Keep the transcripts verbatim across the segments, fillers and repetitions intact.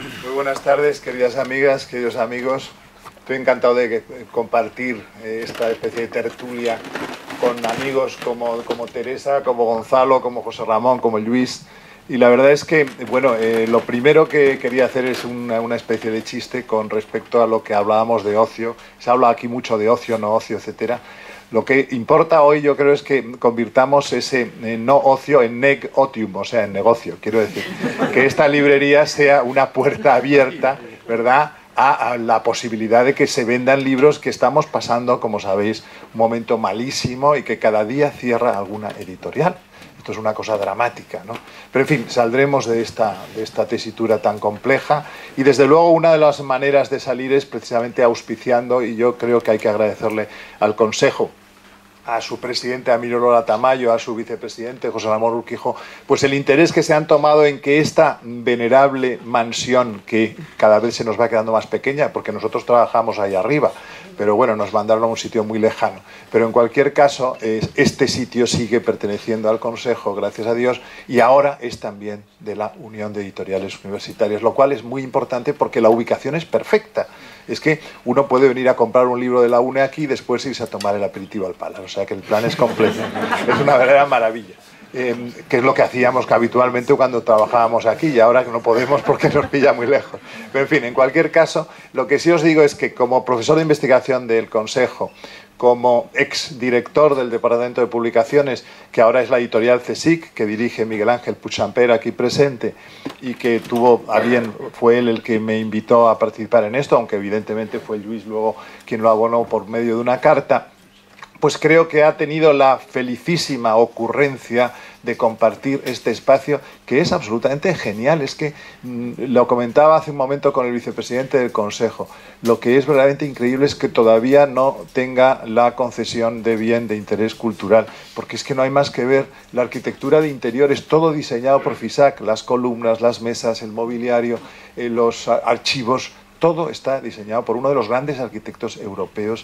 Muy buenas tardes, queridas amigas, queridos amigos. Estoy encantado de compartir esta especie de tertulia con amigos como, como Teresa, como Gonzalo, como José Ramón, como Luis. Y la verdad es que, bueno, eh, lo primero que quería hacer es una, una especie de chiste con respecto a lo que hablábamos de ocio. Se habla aquí mucho de ocio, no ocio, etcétera. Lo que importa hoy, yo creo, es que convirtamos ese eh, no ocio en neg otium, o sea, en negocio. Quiero decir, que esta librería sea una puerta abierta, ¿verdad?, a, a la posibilidad de que se vendan libros, que estamos pasando, como sabéis, un momento malísimo y que cada día cierra alguna editorial. Esto es una cosa dramática, ¿no? Pero, en fin, saldremos de esta, de esta tesitura tan compleja y, desde luego, una de las maneras de salir es precisamente auspiciando, y yo creo que hay que agradecerle al Consejo, a su presidente Emilio Lola Tamayo, a su vicepresidente José Ramón Urquijo, pues el interés que se han tomado en que esta venerable mansión, que cada vez se nos va quedando más pequeña, porque nosotros trabajamos ahí arriba, pero bueno, nos mandaron a un sitio muy lejano. Pero en cualquier caso, este sitio sigue perteneciendo al Consejo, gracias a Dios, y ahora es también de la Unión de Editoriales Universitarias, lo cual es muy importante porque la ubicación es perfecta. Es que uno puede venir a comprar un libro de la UNE aquí y después irse a tomar el aperitivo al Palace. O sea que el plan es completo. Es una verdadera maravilla. Eh, que es lo que hacíamos que habitualmente cuando trabajábamos aquí, y ahora que no podemos porque nos pilla muy lejos. Pero, en fin, en cualquier caso, lo que sí os digo es que, como profesor de investigación del Consejo, como exdirector del Departamento de Publicaciones, que ahora es la editorial CSIC, que dirige Miguel Ángel Puigdemont, aquí presente, y que tuvo a bien, fue él el que me invitó a participar en esto, aunque evidentemente fue Luis luego quien lo abonó por medio de una carta, pues creo que ha tenido la felicísima ocurrencia de compartir este espacio, que es absolutamente genial. Es que, mmm, lo comentaba hace un momento con el vicepresidente del Consejo, lo que es verdaderamente increíble es que todavía no tenga la concesión de bien de interés cultural, porque es que no hay más que ver la arquitectura de interiores, todo diseñado por FISAC, las columnas, las mesas, el mobiliario, eh, los archivos. Todo está diseñado por uno de los grandes arquitectos europeos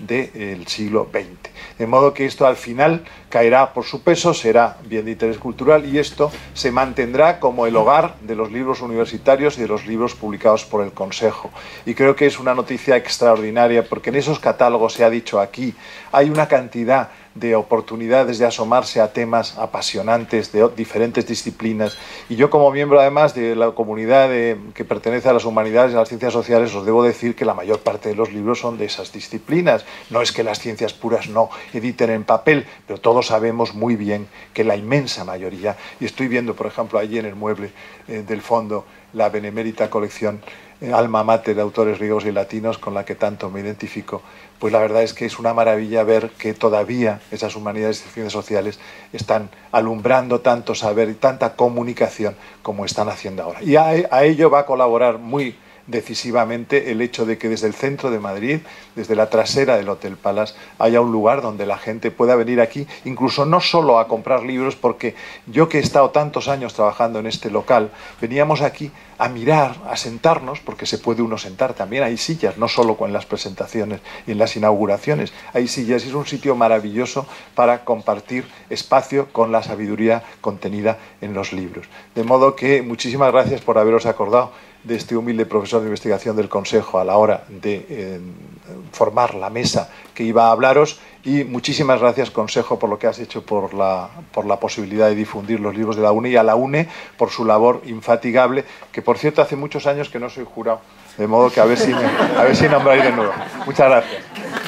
del siglo veinte. De modo que esto al final caerá por su peso, será bien de interés cultural, y esto se mantendrá como el hogar de los libros universitarios y de los libros publicados por el Consejo. Y creo que es una noticia extraordinaria, porque en esos catálogos, se ha dicho aquí, hay una cantidad de oportunidades de asomarse a temas apasionantes de diferentes disciplinas. Y yo, como miembro además de la comunidad de, que pertenece a las humanidades y a las ciencias sociales, os debo decir que la mayor parte de los libros son de esas disciplinas. No es que las ciencias puras no editen en papel, pero todos sabemos muy bien que la inmensa mayoría, y estoy viendo, por ejemplo, allí en el mueble eh, del fondo, la benemérita colección eh, Alma Mater de autores griegos y latinos, con la que tanto me identifico, pues la verdad es que es una maravilla ver que todavía esas humanidades y ciencias sociales están alumbrando tanto saber y tanta comunicación como están haciendo ahora. Y a, a ello va a colaborar muy decisivamente el hecho de que desde el centro de Madrid, desde la trasera del Hotel Palace, haya un lugar donde la gente pueda venir aquí, incluso no solo a comprar libros, porque yo, que he estado tantos años trabajando en este local, veníamos aquí a mirar, a sentarnos, porque se puede uno sentar también, hay sillas, no solo con las presentaciones y en las inauguraciones, hay sillas, y es un sitio maravilloso para compartir espacio con la sabiduría contenida en los libros. De modo que muchísimas gracias por haberos acordado de este humilde profesor de investigación del Consejo a la hora de eh, formar la mesa que iba a hablaros, y muchísimas gracias, Consejo, por lo que has hecho por la, por la posibilidad de difundir los libros de la UNE, y a la UNE por su labor infatigable, que por cierto hace muchos años que no soy jurado, de modo que a ver si, me, a ver si nombráis de nuevo. Muchas gracias.